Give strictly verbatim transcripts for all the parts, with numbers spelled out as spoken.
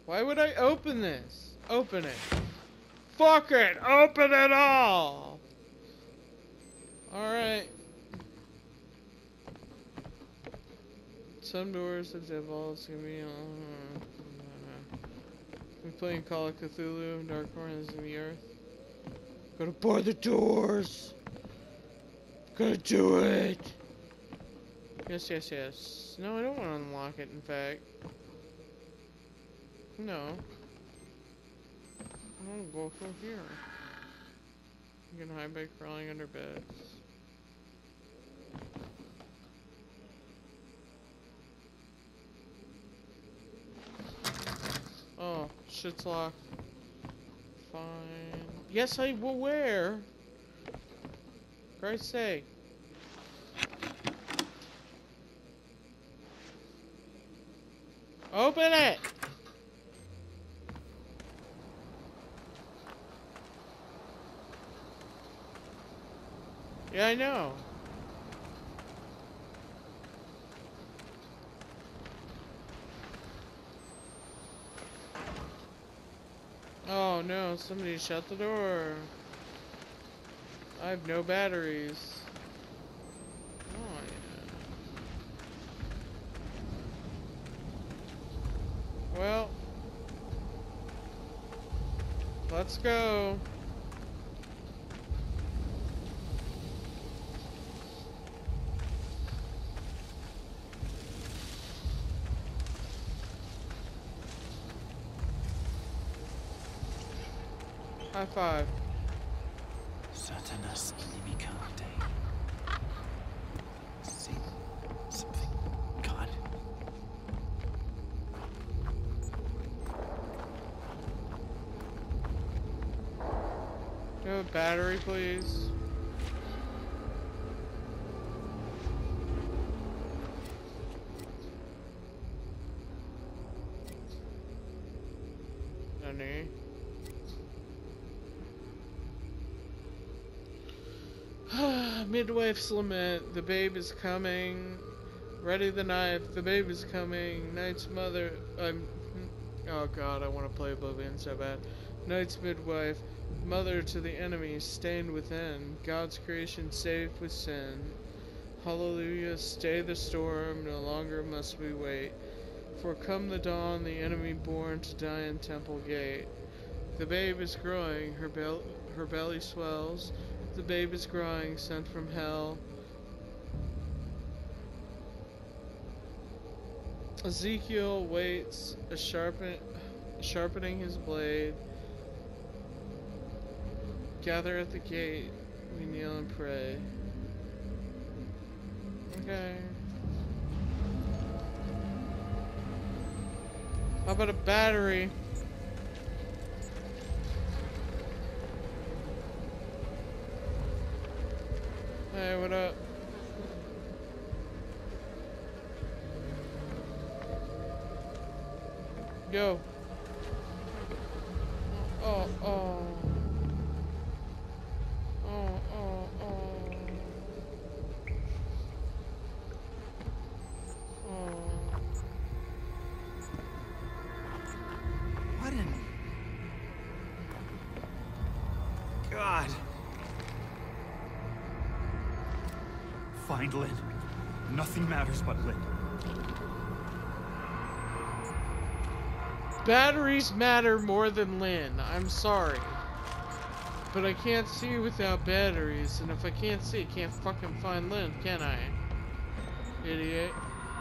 Why would I open this? Open it. Fuck it! Open it all! Alright. Some doors have devolved. It's gonna be. Uh, I'm playing Call of Cthulhu, Dark Corners in the Earth. Gotta bar the doors! Gotta do it! Yes, yes, yes. No, I don't want to unlock it, in fact. No. I want to go through here. You can hide by crawling under beds. Oh, shit's locked. Fine. Yes, I will wear. Christ's sake. Open it! Yeah, I know. Oh no, somebody shut the door. I have no batteries. Oh yeah. Well, let's go. High five. Satanas inimicate. See something. God. Do you have a battery, please? None. Midwife's lament. The babe is coming. Ready the knife. The babe is coming. Knight's mother. I'm. Oh god, I want to play Oblivion so bad. Knight's midwife. Mother to the enemy, stained within. God's creation saved with sin. Hallelujah. Stay the storm. No longer must we wait. For come the dawn, the enemy born to die in temple gate. The babe is growing. Her bel her belly swells. The babe is growing, sent from hell. Ezekiel waits, a sharpen, sharpening his blade. Gather at the gate, we kneel and pray. Okay. How about a battery? Hey, what up? Go. Oh, oh. Oh, oh, oh. Oh. What in God? Find Lynn. Nothing matters but Lynn. Batteries matter more than Lynn. I'm sorry. But I can't see without batteries, and if I can't see, I can't fucking find Lynn, can I? Idiot.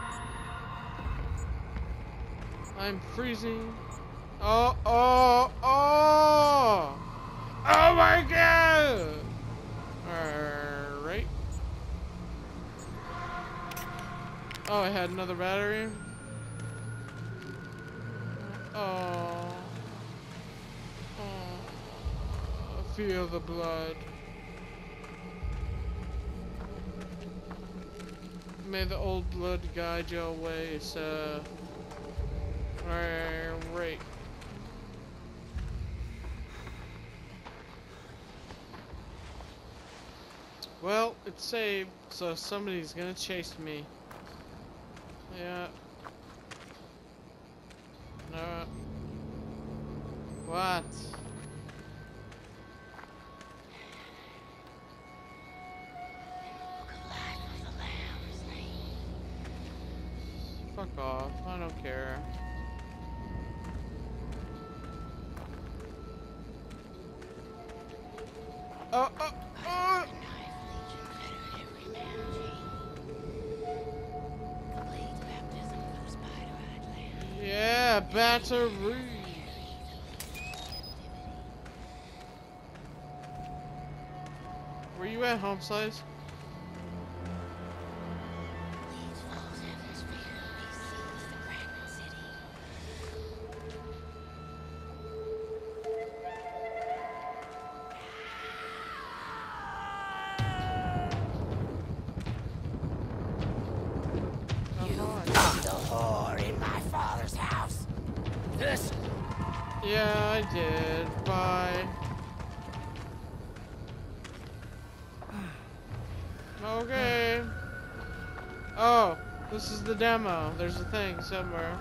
I'm freezing. Oh, oh, oh! Oh my god! Alright. Oh, I had another battery. Oh. Oh. Feel the blood. May the old blood guide your way, sir. Alright. Well, it's saved, so somebody's gonna chase me. Yeah. No. Fuck off. I don't care. Oh, oh, oh! Yeah, battery. Were you at home slice? Yeah, I did. Bye. Okay. Oh, this is the demo. There's a thing somewhere.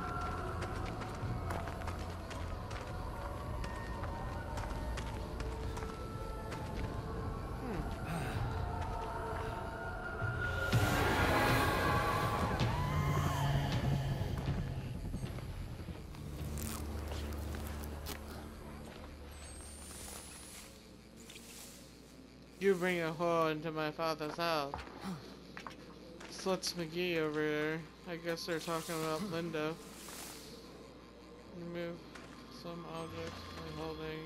You bring a whore into my father's house. Sluts McGee over there. I guess they're talking about Linda. Remove some objects by holding.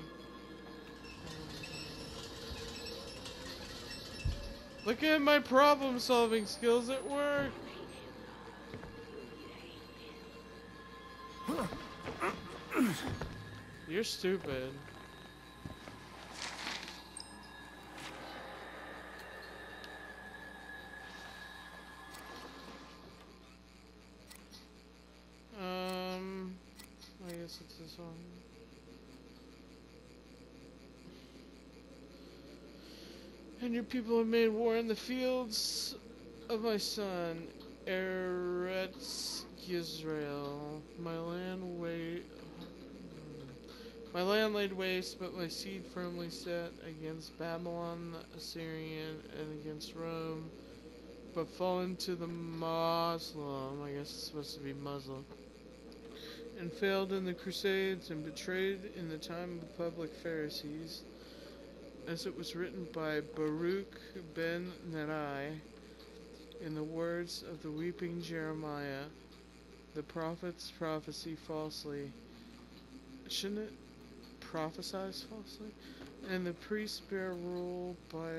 Look at my problem solving skills at work. You're stupid. Um, I guess it's this one. And your people have made war in the fields of my son, Eretz Yisrael. My land wait, my land laid waste, but my seed firmly set against Babylon, the Assyrian, and against Rome, but fallen to the Muslim. I guess it's supposed to be Muslim. And failed in the Crusades and betrayed in the time of the public Pharisees, as it was written by Baruch ben Nerai, in the words of the weeping Jeremiah, the prophets prophesy falsely. Shouldn't it prophesize falsely? And the priests bear rule by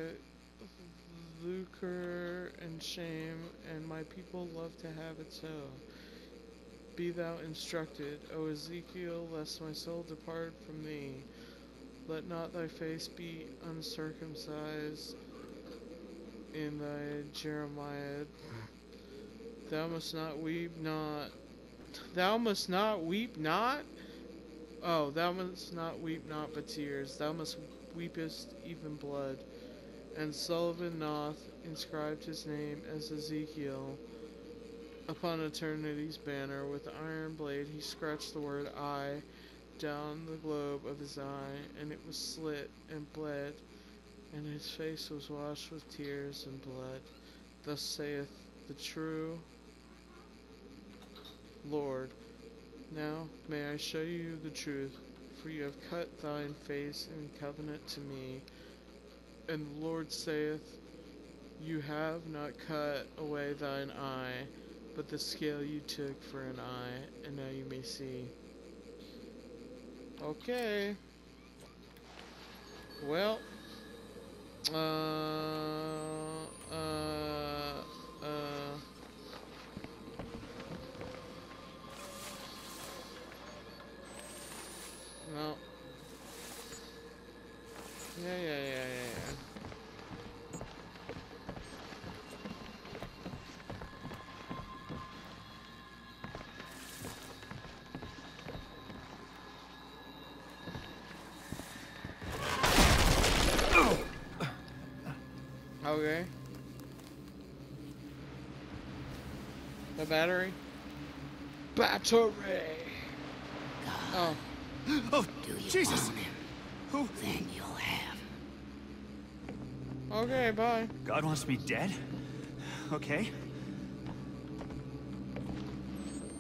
lucre and shame, and my people love to have it so. Be thou instructed, O Ezekiel, lest my soul depart from thee. Let not thy face be uncircumcised in thy Jeremiah. Thou must not weep not. Thou must not weep not? Oh, thou must not weep not but tears. Thou must weepest even blood. And Sullivan Noth inscribed his name as Ezekiel upon eternity's banner. With the iron blade he scratched the word I down the globe of his eye, and it was slit and bled, and his face was washed with tears and blood. Thus saith the true Lord. Now may I show you the truth, for you have cut thine face in covenant to me. And the Lord saith, you have not cut away thine eye, but the scale you took for an eye, and now you may see. Okay. Well. Uh. Uh. Uh. No. Yeah, yeah, yeah, yeah, yeah. Okay. The battery? Battery! Oh. Oh, Do you Jesus! want him? Who? Then you'll have. Okay, bye. God wants me dead? Okay.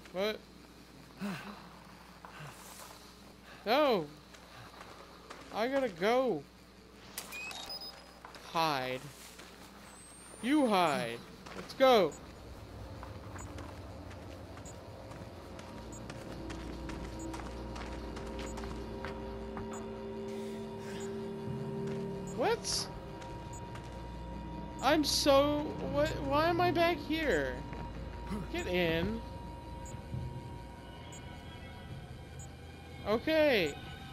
What? No! I gotta go. Hide. You hide. Let's go. What? I'm so... What? Why am I back here? Get in. Okay.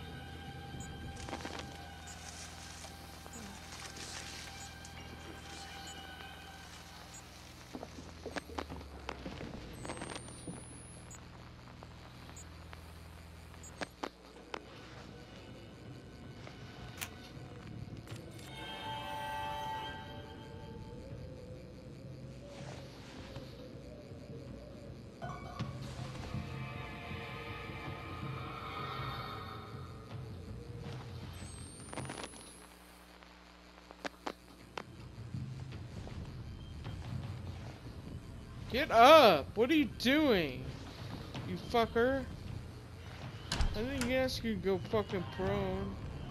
Get up! What are you doing? You fucker. I didn't ask you to go fucking prone.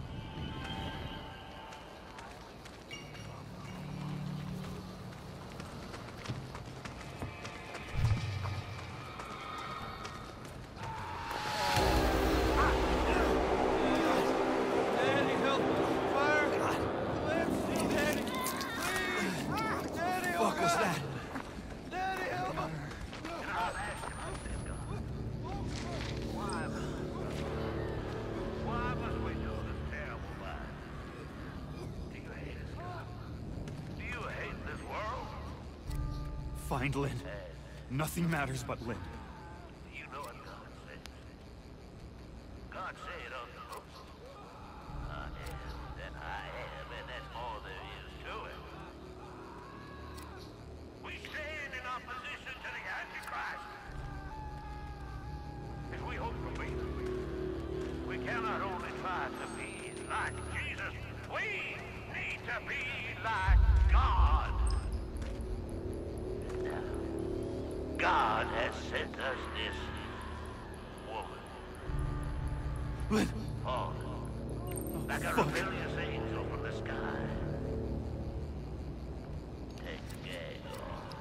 Find Lynn. Nothing matters but Lynn. You know what God said? God said on the book, I am that I am, and that's all there is to it. We stand in opposition to the Antichrist. If we hope for freedom, we cannot only try to be like Jesus, we need to be like God. God has sent us this woman. Lynn! Fallen. Oh, Like a fuck. rebellious angel from the sky. Take the gag off.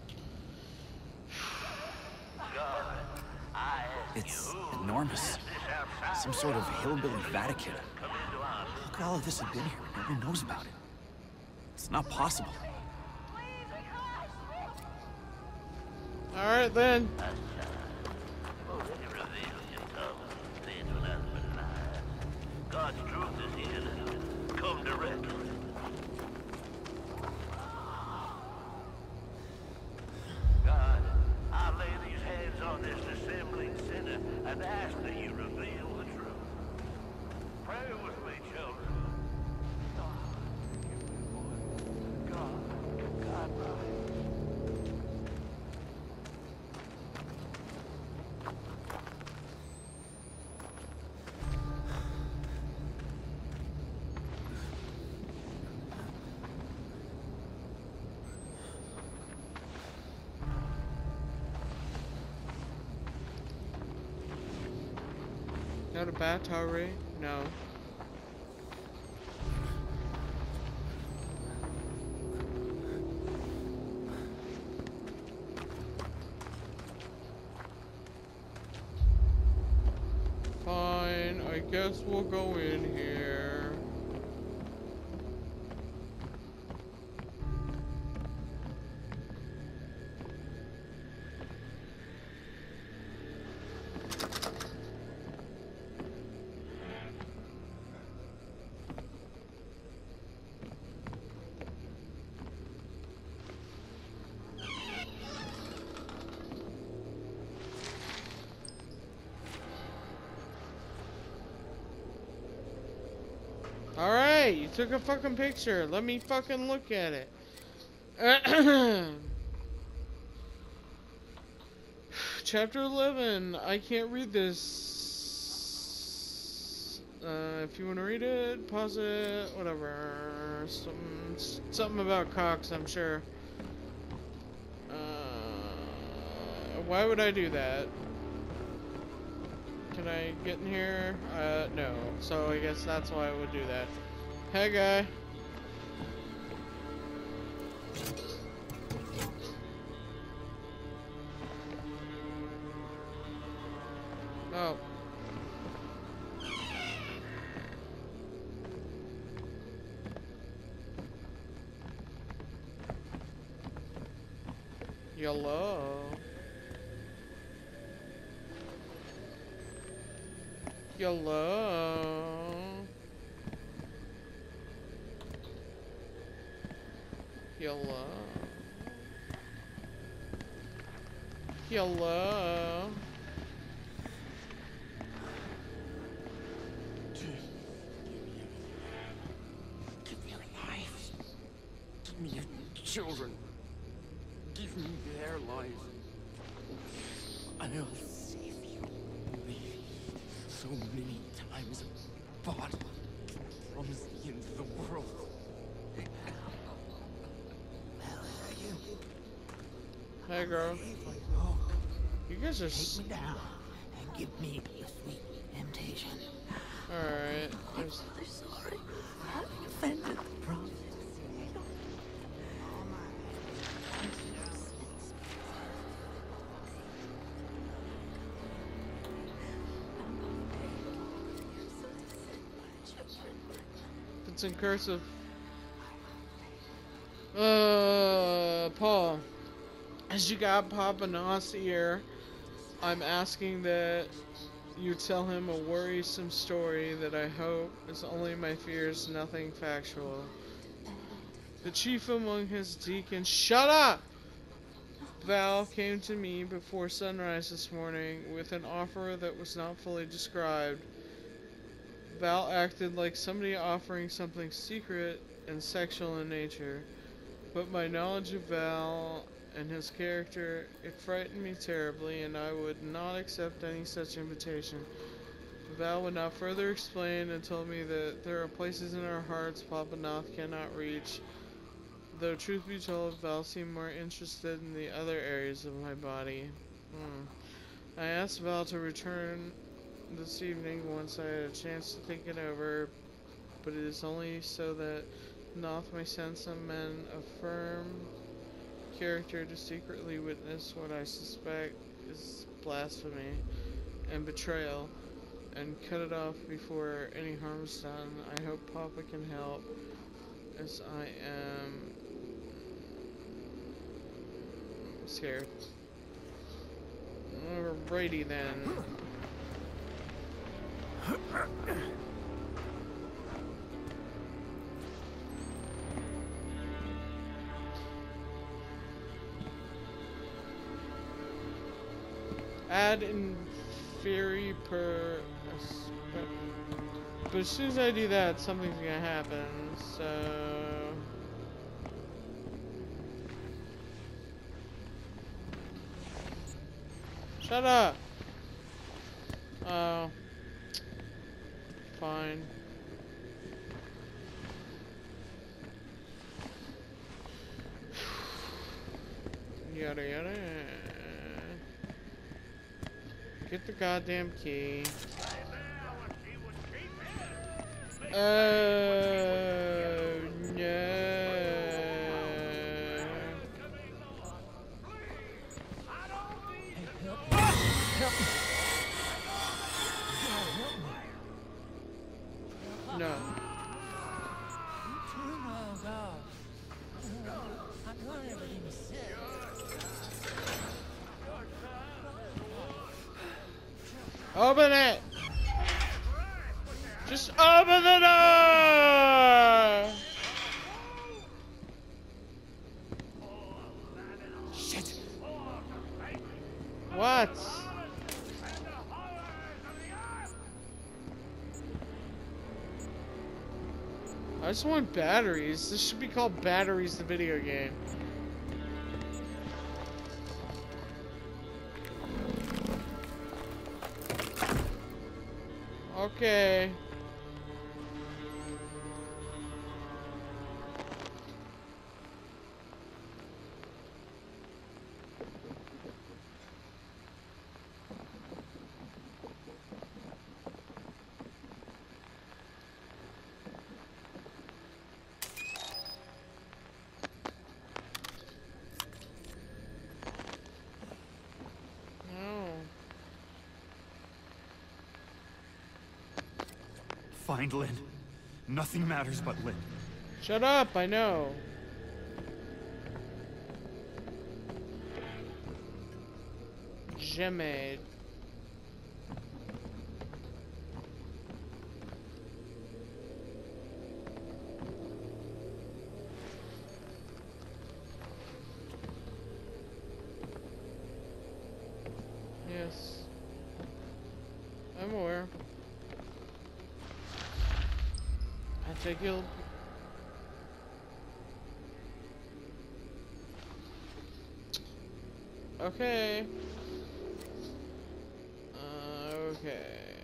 God, I ask It's you, who enormous. is this outside Some sort of hillbilly Vatican. come into our Look at all of this has been here. Nobody knows about it. It's not possible. Alright then. Oh, let me reveal your tongue, things when I've been lied. God's truth is here to come directly. God, I lay these hands on this dissembling sinner and ask that you reveal the truth. Pray with me, children. God, God, God. Not a Batari? No. Fine, I guess we'll go in here. Alright, you took a fucking picture. Let me fucking look at it. Chapter eleven. I can't read this. Uh, if you want to read it, pause it, whatever. Some, something about cocks, I'm sure. Uh, why would I do that? Can I get in here? Uh, no. So I guess that's why I would do that. Hey, guy. Oh. Yellow. Yellow. Yellow. Yellow. Give me your lives. Give me your children. Give me their lives. I'll save you. So many times a body throws me into the world. Hey, girl. You guys are. Take me down and give me your sweet temptation. Alright. I'm really sorry for having offended the prophets. It's in cursive. Uh, Paul. As you got Papa Nos ear, I'm asking that you tell him a worrisome story that I hope is only my fears, nothing factual. The chief among his deacons, shut up! Val came to me before sunrise this morning with an offer that was not fully described. Val acted like somebody offering something secret and sexual in nature, but my knowledge of Val and his character, it frightened me terribly, and I would not accept any such invitation. Val would not further explain and told me that there are places in our hearts Papa Noth cannot reach, though truth be told, Val seemed more interested in the other areas of my body. Hmm. I asked Val to return this evening once I had a chance to think it over, but it is only so that Noth may send some men of firm character to secretly witness what I suspect is blasphemy and betrayal, and cut it off before any harm is done. I hope Papa can help, as I am scared. Alrighty then. Add inferi per. But as soon as I do that, something's gonna happen. So. Shut up! Oh. Fine. Yada yada. Get the goddamn key. Oh no. No. Oh, God. I'm doing everything you said. Open it! Just open the door! Shit! What? I just want batteries. This should be called Batteries, the video game. Okay. find Lynn. Nothing matters but Lynn. Shut up, I know. Jamais. Yes. I'm aware. I think you'll... Okay. Uh, okay.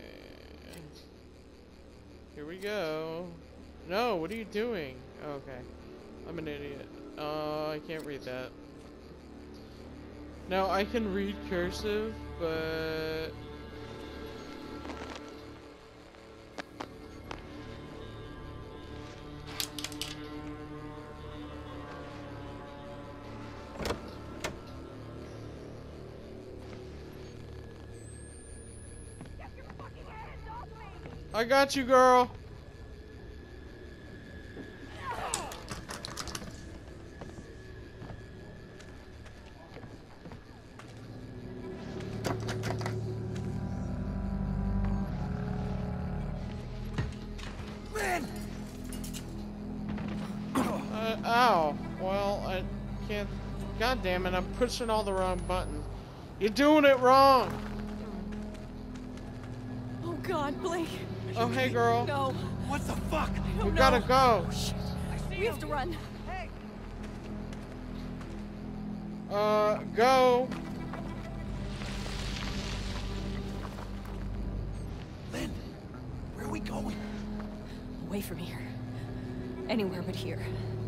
Here we go. No, what are you doing? Oh, okay. I'm an idiot. Oh, I can't read that. Now, I can read cursive, but... I got you, girl. Lynn! Uh, ow. Well, I can't... God damn it, I'm pushing all the wrong buttons. You're doing it wrong! Oh God, Blake. Oh, hey, girl. No. What the fuck? I don't We know. gotta go. Oh, shit. We have to run. Uh, go. Lynn, where are we going? Away from here. Anywhere but here.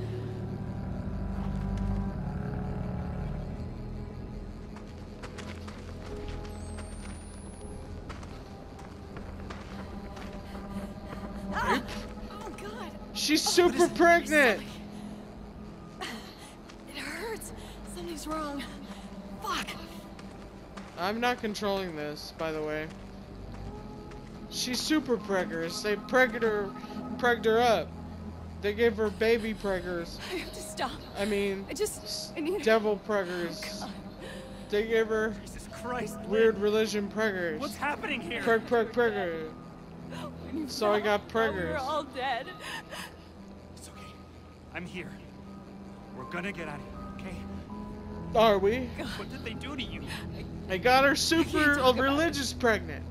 Ah! Oh God. She's super pregnant. It hurts. Something's wrong. Fuck. I'm not controlling this, by the way. She's super preggers. They pregged her, pregged her up. They gave her baby preggers. I have to stop. I mean, I just. I need. devil preggers. God. They gave her Jesus Christ, Lynn. weird religion preggers. What's happening here? Preg, preg, pregger. When you So I fell, got thought We preggers. were all dead. It's okay. I'm here. We're gonna get out of here, okay? Are we? What did they do to you? I got her super talk uh, about it. religious pregnant.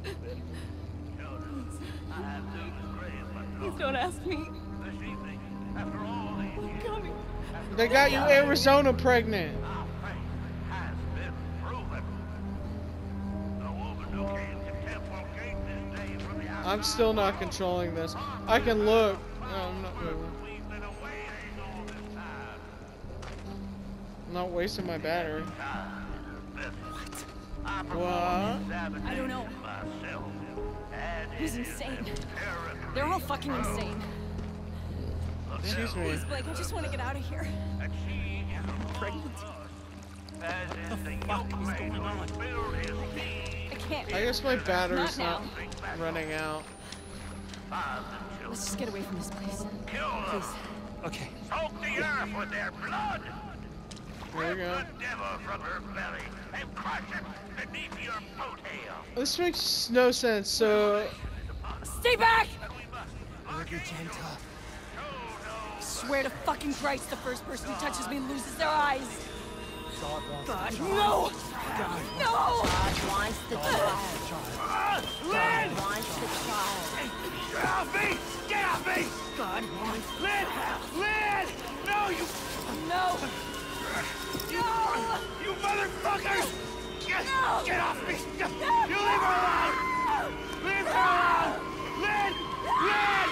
I have to agree with Please don't ask me. this evening. After all these I'm years, coming. They got you Arizona pregnant. our faith has been proven. The woman who came to Temple Gate this day from the I'm still not controlling this. I can look. No, I'm not moving. we've been awaiting all this time. I'm not wasting my battery. What? I What? I don't know. myself. And He's it is insane. imperative They're all fucking insane. Excuse me. Please, Blake, I just want to get out of here. that she is pregnant. As is the fuck young is man going who on? built his seed. I can't. I guess my battery's Not not running out. Fathers and Let's just children. get away from this place. Kill them. Please. Okay. Soak the earth with their blood. There we go. Rip the devil from her belly and crush it beneath your boat hail. This makes no sense. So, Stay back! And we must You're gentle. show no Swear to fucking Christ, the first person who touches me loses their eyes. God, no! God, no! God wants the child. Lynn! God wants the child. Get off me! Get off me! God wants. Lynn! Lynn! No, you No! No! you motherfuckers! Get, No! get off me! You leave her alone! Leave her alone! Lynn! Lynn!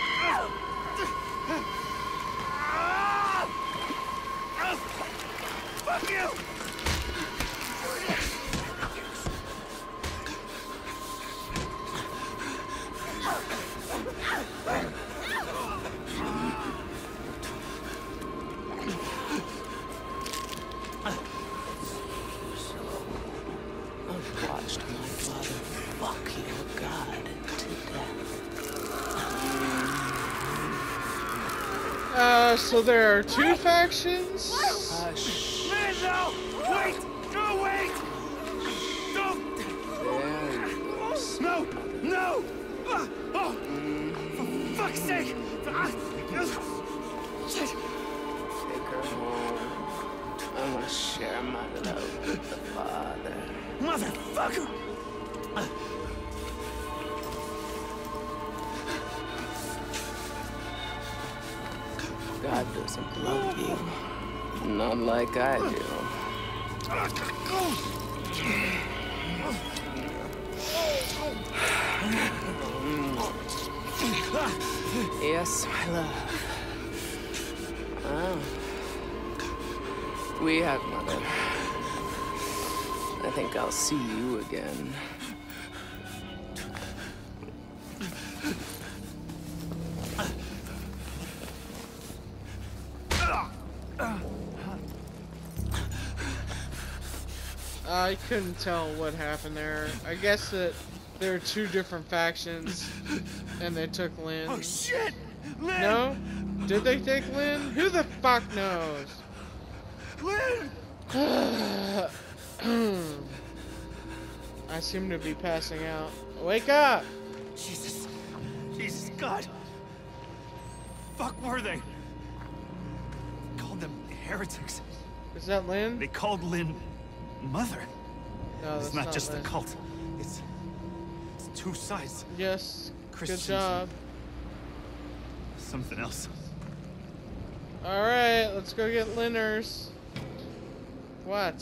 Ah! Ah! Fuck you! I've watched my father fuck your God to death. Uh, so there are two factions? Uh, shh. Man, no! Wait! No, wait! Don't! There he goes. No! No! Ah, oh! For fuck's sake! Ah, shit! Take her home. I want to share my love with the Father. Motherfucker! God doesn't love you. Not like I do. Yes, my love. Oh. We have, Mother. I think I'll see you again. I couldn't tell what happened there. I guess that there are two different factions, and they took Lynn. Oh shit! Lynn! No? Did they take Lynn? Who the fuck knows? Lynn! I seem to be passing out. Wake up! Jesus. Jesus, God. Fuck were they? Called them heretics. Is that Lynn? They called Lynn Mother. No, that's It's not, just Lynn. the cult. It's it's two sides. Yes. Christians Good job. Something else. Alright, let's go get Lynners. What?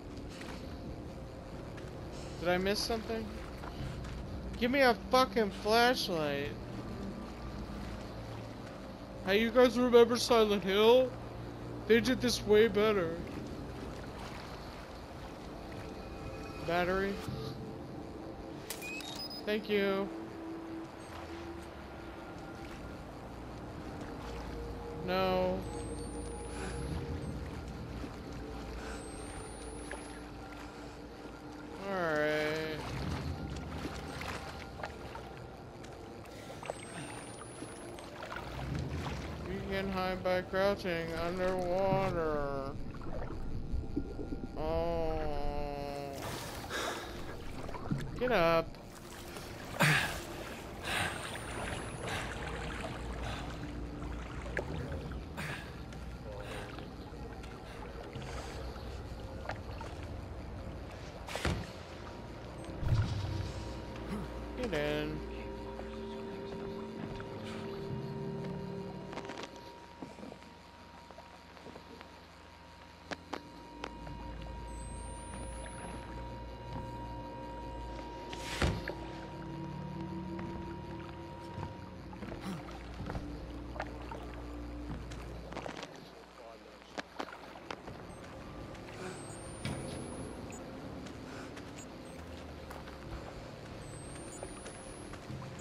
Did I miss something? Give me a fucking flashlight. Hey, you guys remember Silent Hill? They did this way better. Battery. Thank you. No. Alright. You can hide by crouching underwater. Oh. Get up. Get in.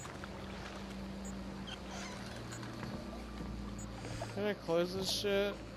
Can I close this shit?